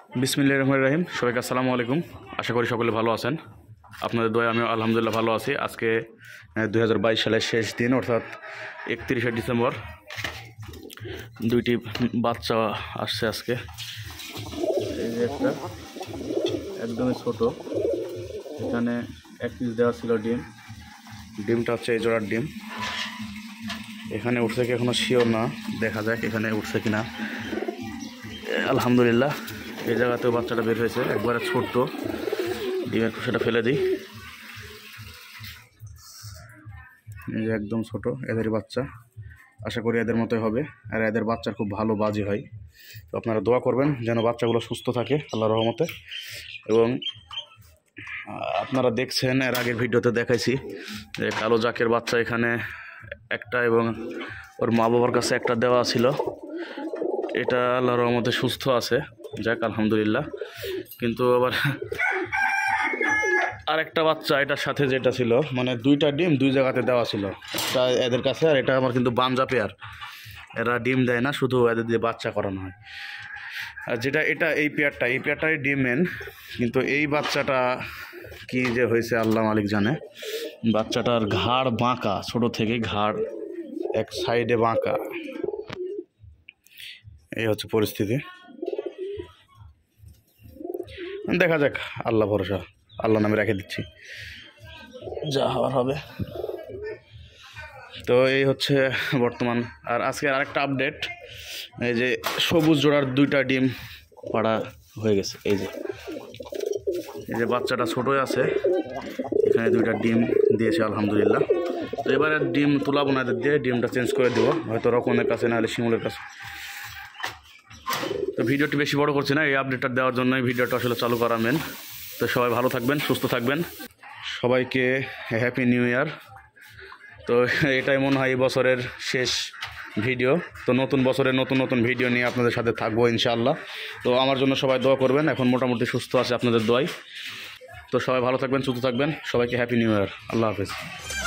বিসমিল্লাহির রহমানির রহিম। সবাইকে আসসালামু আলাইকুম। আশা করি সকলে ভালো আছেন। আপনাদের দোয়ায় আমি আলহামদুলিল্লাহ ভালো আছি। আজকে 2022 সালের শেষ দিন, অর্থাৎ 31শে ডিসেম্বর। দুইটি বাচ্চা আসছে আজকে। এই যে একটা একদমই ছোট, এখানে এক পিস দেওয়া ছিল ডিমটা হচ্ছে এই জোড়ার ডিম। এখানে উঠছে কি এখনো শিওর না, দেখা যাক এখানে উঠছে কিনা। আলহামদুলিল্লাহ এই জায়গাতেও বাচ্চাটা বের হয়েছে, একবারে ছোট্ট ডিমের খোসাটা ফেলে দিই। এই যে একদম ছোট এদের বাচ্চা, আশা করি এদের মতোই হবে। আর এদের বাচ্চার খুব ভালো বাজি হয়। তো আপনারা দোয়া করবেন যেন বাচ্চাগুলো সুস্থ থাকে আল্লাহর রহমতে। এবং আপনারা দেখছেন, এর আগের ভিডিওতে দেখাইছি যে কালো জাকের বাচ্চা এখানে একটা, এবং ওর মা বাবার কাছে একটা দেওয়া ছিল। এটা আল্লাহর রহমতে সুস্থ আছে, যাক আলহামদুলিল্লাহ। কিন্তু আবার আরেকটা বাচ্চা এটার সাথে যেটা ছিল, মানে দুইটা ডিম দুই জায়গাতে দেওয়া ছিল, একটা এদের কাছে আর এটা আমার কিন্তু বাঞ্জা পেয়ার। এরা ডিম দেয় না, শুধু এদের দিয়ে বাচ্চা করানো হয়। আর যেটা এটা এই পেয়ারটাই ডিম মেন। কিন্তু এই বাচ্চাটা কি যে হয়েছে আল্লাহ মালিক জানে। বাচ্চাটার ঘাড় বাঁকা, ছোট থেকে ঘাড় এক সাইডে বাঁকা। এই হচ্ছে পরিস্থিতি। দেখা যাক, আল্লাহ ভরসা, আল্লাহ নামে রেখে দিচ্ছি, যা হওয়ার হবে। তো এই হচ্ছে বর্তমান। আর আজকে আরেকটা আপডেট, এই যে সবুজ জোড়ার দুইটা ডিম পাড়া হয়ে গেছে। এই যে বাচ্চাটা ছোটোই আছে, এখানে দুইটা ডিম দিয়েছে আলহামদুলিল্লাহ। তো এবারে ডিম তুলাবো না এদের দিয়ে, ডিমটা চেঞ্জ করে দেবো, হয়তো রকমের কাছে নাহলে শিমুলের কাছে। তো ভিডিওটি বেশি বড় করছি না, এই আপডেটটা দেওয়ার জন্যই ভিডিওটা আসলে চালু করা মেন। তো সবাই ভালো থাকবেন, সুস্থ থাকবেন, সবাইকে হ্যাপি নিউ ইয়ার। তো এটাই মনে হয় এই বছরের শেষ ভিডিও। তো নতুন বছরের নতুন নতুন ভিডিও নিয়ে আপনাদের সাথে থাকবো ইনশাআল্লাহ। তো আমার জন্য সবাই দোয়া করবেন, এখন মোটামুটি সুস্থ আছে আপনাদের দোয়ায়। তো সবাই ভালো থাকবেন, সুস্থ থাকবেন, সবাইকে হ্যাপি নিউ ইয়ার, আল্লাহ হাফেজ।